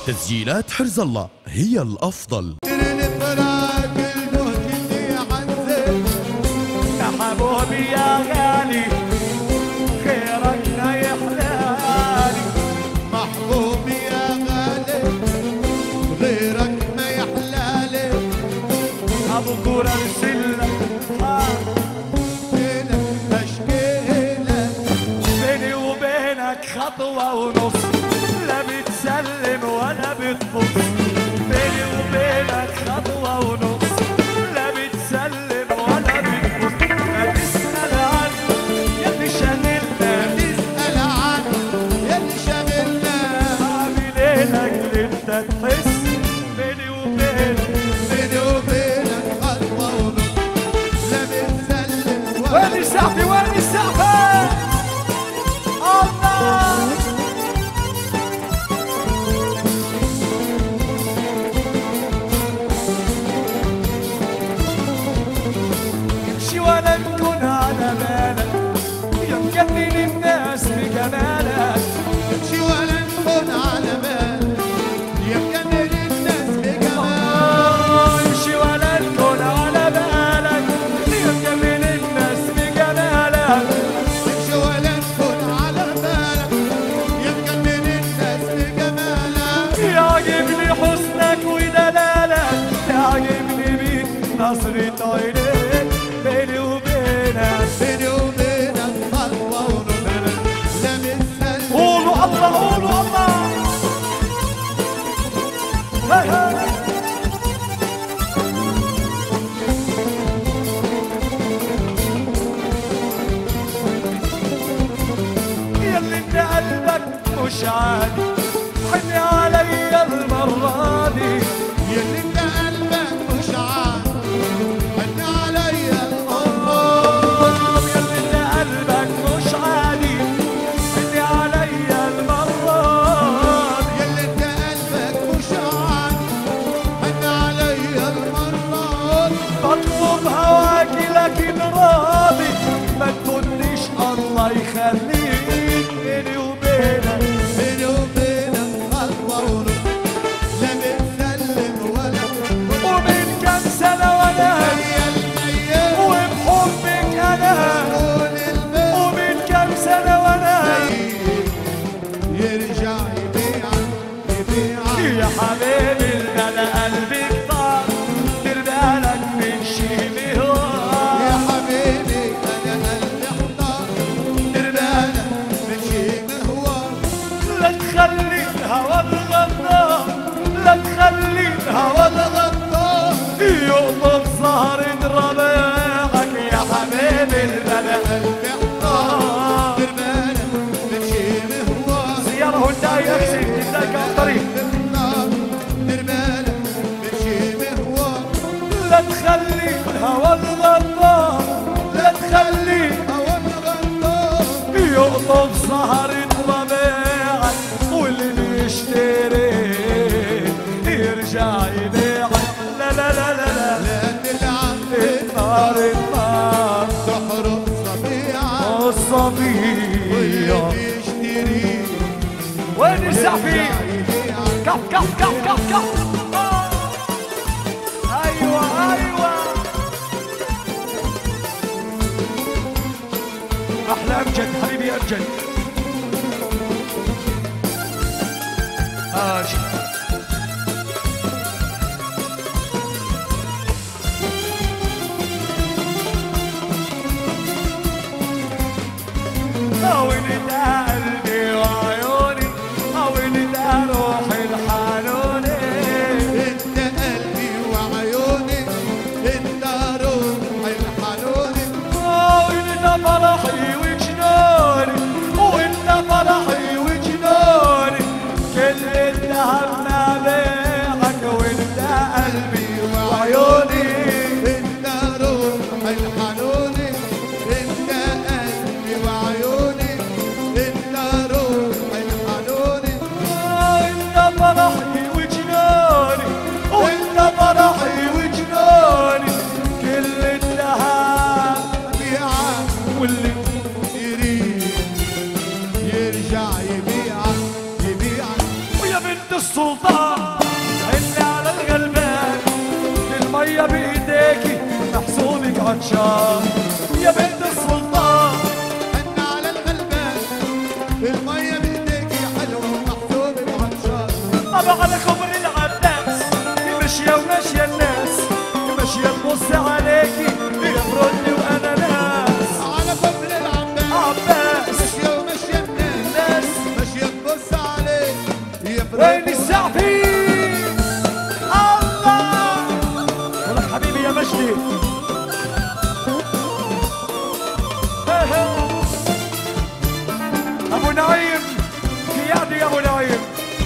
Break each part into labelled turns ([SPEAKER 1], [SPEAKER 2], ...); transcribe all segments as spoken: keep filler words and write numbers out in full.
[SPEAKER 1] تسجيلات حرز الله هي الأفضل.
[SPEAKER 2] يا حبوبي يا غالي خيرك لا يحلالي،
[SPEAKER 3] محبوبي يا غالي غيرك ما يحلالي،
[SPEAKER 2] ابو كور ارسلك
[SPEAKER 3] اشكيلك
[SPEAKER 2] بيني وبينك خطوه ونص، لا بتسلم ولا بتبص، بيني وبينك خطوه ونص، لا بتسلم ولا بتبص، ما تسأل عنه يا اللي شاغلنا،
[SPEAKER 3] تسأل عنه يا اللي شاغلنا،
[SPEAKER 2] اعمل ايه لاجل انت تحس بيني وبينك،
[SPEAKER 3] بيني وبينك خطوة ونص، لا بتسلم ولا
[SPEAKER 2] وين السقفي وين السقفي؟ الله يمشي ولا نكون على بالك، يا مجنن الناس بجمالك،
[SPEAKER 3] يمشي ولا نكون على بالك، يا مجنن الناس بجمالك،
[SPEAKER 2] يمشي ولا نكون على بالك، يا مجنن الناس بجمالك،
[SPEAKER 3] يمشي ولا نكون على بالك، يا مجنن الناس بجمالك،
[SPEAKER 2] يعجبني حسنك ودلالك، يعجبني بيك نظرة عينيك، بيني وبينك
[SPEAKER 3] بيني وبينك خطوة ونص، لا بتسلم
[SPEAKER 2] قولوا الله قولوا الله. هاي هاي ياللي انت قلبك مش عادي، حن عليا المرة دي،
[SPEAKER 3] ياللي انت قلبك مش عارف، حن عليا المرة،
[SPEAKER 2] ياللي انت قلبك مش عادي، حن عليا المرة دي،
[SPEAKER 3] ياللي انت قلبك مش عارف، حن عليا المرة،
[SPEAKER 2] بطلب هواكي لكن راضي، ما تقوليش الله يخليك، بيني وبينك
[SPEAKER 3] بيني وبينك خطوة ونص، لا بتسلم ولا
[SPEAKER 2] ومن كام سنة وانا
[SPEAKER 3] هي الميت
[SPEAKER 2] وبحبك انا،
[SPEAKER 3] قول البيت
[SPEAKER 2] ومن كام سنة وانا
[SPEAKER 3] يرجع يبيعك يبيعك
[SPEAKER 2] يا حبيبي انا قلبي اختار، دير بالك من شي
[SPEAKER 3] يا
[SPEAKER 2] بهواك،
[SPEAKER 3] حبيبي انا قلبي احتار، دير بالك من شي مهواك،
[SPEAKER 2] لا تخلي الهوى الغدار، لا تخلي الهوى
[SPEAKER 3] الغدار
[SPEAKER 2] يقطف زهر ربيعك، يا حبيبي انا
[SPEAKER 3] قلبي احتار، دير بالك من شي مهواك،
[SPEAKER 2] زيارة هونداي اكسي هونداي كان طريق،
[SPEAKER 3] دير بالك من شي مهواك،
[SPEAKER 2] لا تخلي الهوى الغدار، لا تخلي
[SPEAKER 3] هوا الغدار
[SPEAKER 2] يقطف زهر ربيعك، واللي بيشتري يرجع يبيعك، لا لا لا لا لا
[SPEAKER 3] لا تلعب
[SPEAKER 2] النار النار
[SPEAKER 3] تحرق صبيعة
[SPEAKER 2] الصبية
[SPEAKER 3] يشتري
[SPEAKER 2] وين السقفي؟ كف كف كف كف كف ايوه ايوه احلى امجد حبيبي امجد ماشي وين ده قلبي وعيوني، وين ده روحي الحنوني،
[SPEAKER 3] انت قلبي وعيوني، انت روحي الحنوني،
[SPEAKER 2] وين ده فرحي وجنوني، وين ده فرحي وجنوني، كل الذهب نابعك، وين ده قلبي وعيوني،
[SPEAKER 3] انت روحي الحنوني، انت قلبي وعيوني، انت روحي الحنوني،
[SPEAKER 2] وانت فرحي وجنوني، وانت فرحي وجنوني، كل الذهب
[SPEAKER 3] بيعك
[SPEAKER 2] واللي
[SPEAKER 3] يريد يرجع يبيعك يبيعك
[SPEAKER 2] ويا بنت السلطان بعطشان يا بنت السلطان
[SPEAKER 3] حن على الغلبان المية بايديكي حلوة ومحسوبة بعطشان
[SPEAKER 2] طبعا على كبر العباس ماشية وماشية الناس ماشية تبص عليكي يا برولي وانا ناس
[SPEAKER 3] على كبر العباس
[SPEAKER 2] عباس
[SPEAKER 3] ماشية وماشية الناس
[SPEAKER 2] ناس
[SPEAKER 3] ماشية تبص عليك يا
[SPEAKER 2] وين
[SPEAKER 3] برولي
[SPEAKER 2] السعفين الله ولك حبيبي يا مجدي ابو نعيم قيادي يا ابو نعيم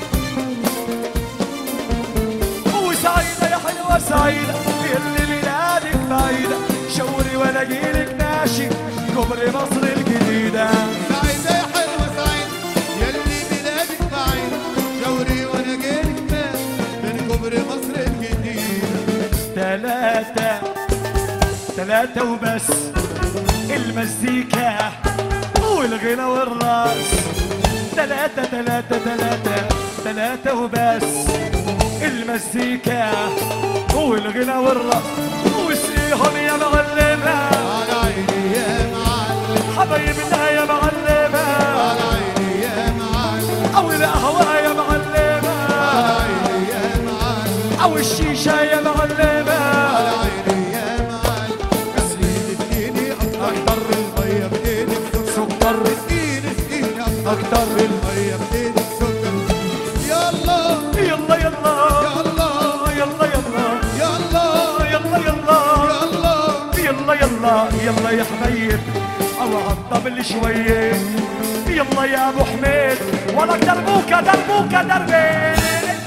[SPEAKER 2] وسعيدة يا حلوة سعيدة اللي بلادك بعيدة شوري وانا جيلك ماشي كبر مصر الجديدة
[SPEAKER 3] سعيدة يا حلوة سعيدة يلي بلادك بعيد شوري وانا جيلك ماشي من كبر مصر الجديدة
[SPEAKER 2] تلاتة تلاتة وبس المزيكا والغنى والراس تلاتة تلاتة تلاتة تلاتة وبس المزيكا والغنى والراس واسقيهم يا معلمة
[SPEAKER 3] على عيني يا معلم
[SPEAKER 2] حبايبنا يا معلمة
[SPEAKER 3] على عيني يا معلم
[SPEAKER 2] أو القهوة يا معلمة
[SPEAKER 3] على عيني يا معلم
[SPEAKER 2] أو الشيشة يا معلمة
[SPEAKER 3] على عيني يا معلم بس ايدي بايدي اكتر المية بايدك
[SPEAKER 2] سكر
[SPEAKER 3] ايدي بايدي
[SPEAKER 2] أكتر
[SPEAKER 3] المية بايدك سكر يلا
[SPEAKER 2] يلا يلا
[SPEAKER 3] يلا
[SPEAKER 2] يلا يلا
[SPEAKER 3] يلا
[SPEAKER 2] يلا يلا
[SPEAKER 3] يلا
[SPEAKER 2] يلا يلا يلا يا حبيب او عالطبل شويه يلا يا ابو حميد ولك دربوكه دربوكه دربي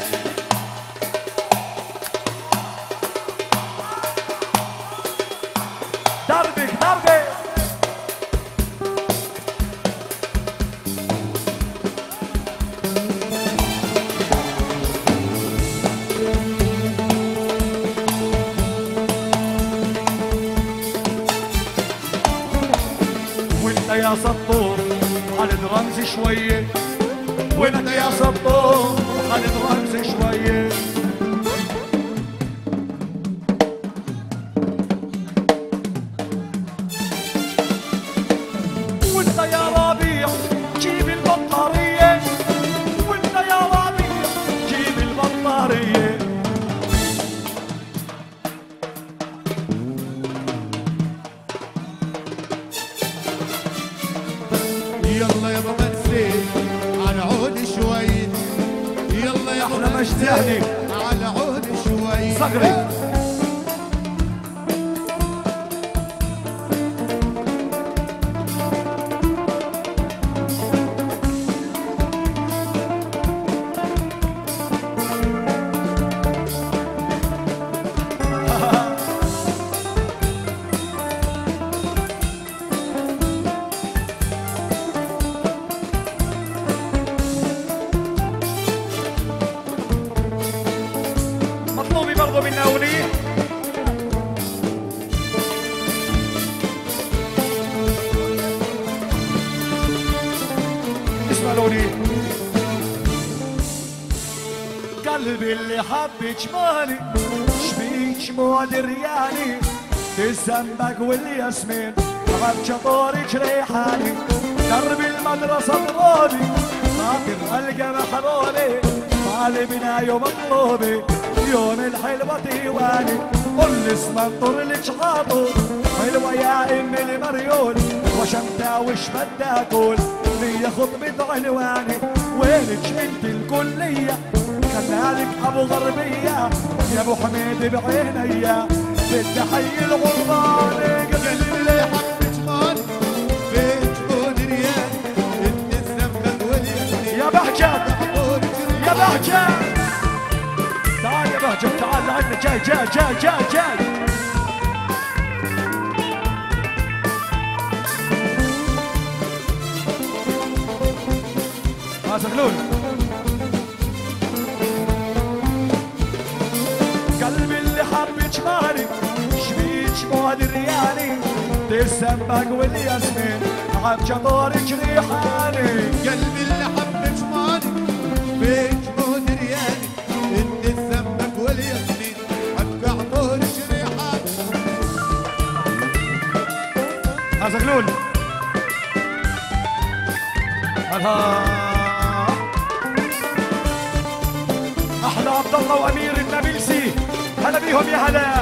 [SPEAKER 2] دربك دربي وانت يا سطور على درامز شويه وانت يا سطور على درامز شويه وانت يا ربيع جيب البطاريه وانت يا ربيع جيب البطاريه
[SPEAKER 3] يلا يا بابا نسيت على عود شوي يلا يا
[SPEAKER 2] احلى مجد يعني
[SPEAKER 3] على عود شوي
[SPEAKER 2] صقري مطلوبي برضو منا اغنيه اسمع الاغنيه قلبي اللي حب جمالي شبيك شموع درياني الزنبق والياسمين غبشة طورك ريحاني درب المدرسة ضرابي خاطر ألقى محرولي مالي بناي ومطلوبي يوم الحلوة ديواني قل اسم انطر لك عاطر حلوة يا ام المريول وشمتا وش بدي اقول ليا خطبة عنواني وينك انت الكلية خلالك ابو غربية يا ابو حميد بعينيا بدي حي الغرباني
[SPEAKER 3] قلبي اللي حب جمالي بيت بودريان انت الزنبق والياسمين
[SPEAKER 2] يا بهجت يا بهجت تعال يا بهجت تعال لعنا جاي جاي جاي جاي جاي ما زغلول قلبي اللي حب جمالي شبيك شموع درياني الزنبق والياسمين عبجة طورك ريحاني
[SPEAKER 3] قلبي اللي حب جمالي بيت بودريان انت الزنبق والياسمين حب عطورك ريحان
[SPEAKER 2] زغلول هلا احلى عبد الله وامير النابلسي هلا بيهم يا هلا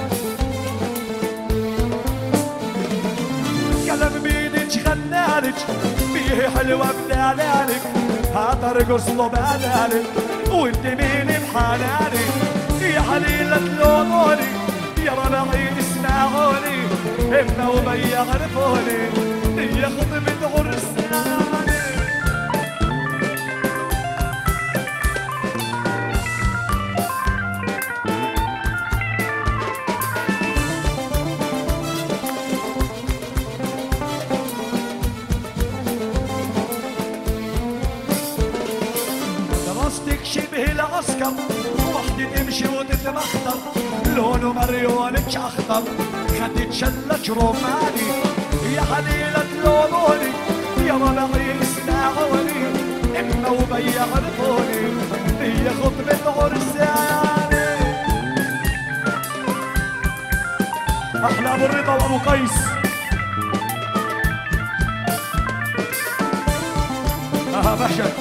[SPEAKER 2] كلام بيدك غنالك فيه حلوه بدلالك هات ارقص له بدالك وانت مين بحلالك يا حليله لونوني يا ربعي اسمعوني اما وبي عرفوني هي خطبه عرساني دراستك شبه العسكر وحدة تمشي وتتمخطر لونه مريونك اخضر خدت شلك روماني يا حليلة لونوني يا ربعي اسمعوني اما وبي يعرفوني هي خطبة عرساني احلى ابو الرضا وابو قيس اها بهجت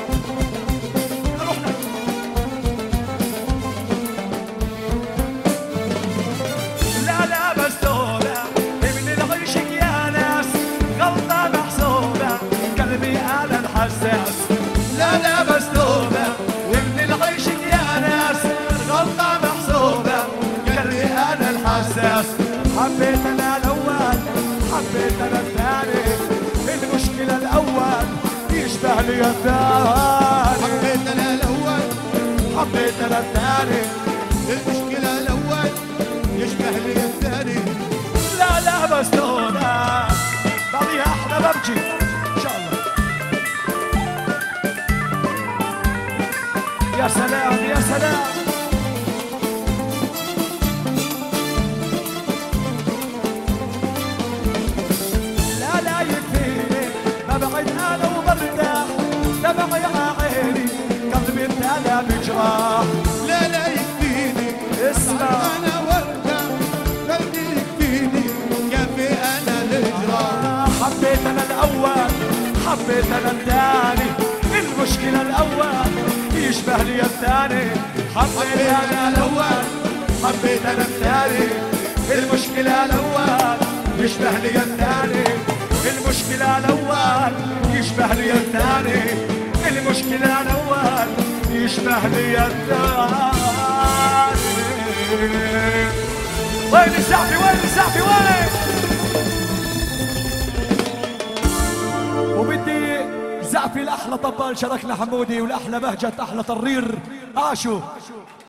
[SPEAKER 2] حساس لا لا مسلوبة وابن العيش يا ناس غلطة محسوبة قلبي أنا الحساس حبيت أنا الأول حبيت أنا الثاني المشكلة الأول يشبه لي الثاني
[SPEAKER 3] حبيت انا الاول
[SPEAKER 2] حبيت أنا الثاني
[SPEAKER 3] المشكلة الاول يشبه لي الثاني
[SPEAKER 2] لا لا مسلوبة بعديها احنا بمشي إن شاء الله يا سلام يا سلام لا لا يكفيني ببعد انا وبرتاح دمعي عيني قلبي ابتلى بجراح
[SPEAKER 3] لا لا يكفيني
[SPEAKER 2] اسمع
[SPEAKER 3] انا وارتاح قلبي يكفيني كفي انا الهجرة
[SPEAKER 2] حبيت انا الاول حبيت انا الثاني المشكلة الاول يشبه لي الثاني حبيت انا الاول حبيت انا الثاني المشكلة الاول يشبه لي الثاني المشكلة الاول يشبه لي الثاني المشكلة الاول يشبه لي الثاني وين الزعفي وين الزعفي وين وبدي زعفي الاحلى طبال شاركنا حمودي والاحلى بهجة احلى طرير عاشوا